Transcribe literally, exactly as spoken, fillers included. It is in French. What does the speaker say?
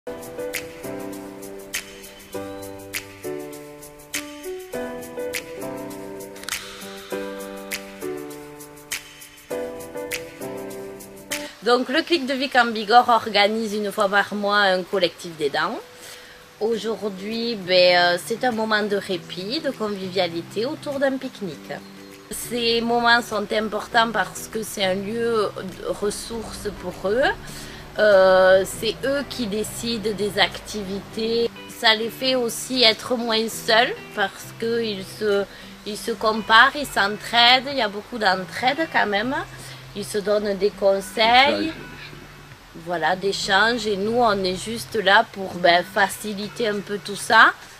Donc le Clic de Vic en Bigorre organise une fois par mois un collectif d'aidants. Aujourd'hui, ben, euh, c'est un moment de répit, de convivialité autour d'un pique-nique. Ces moments sont importants parce que c'est un lieu de ressource pour eux. Euh, c'est eux qui décident des activités. Ça les fait aussi être moins seuls parce qu'ils se, ils se comparent, ils s'entraident. Il y a beaucoup d'entraide quand même. Ils se donnent des conseils. Voilà, d'échanges, et nous on est juste là pour ben, faciliter un peu tout ça.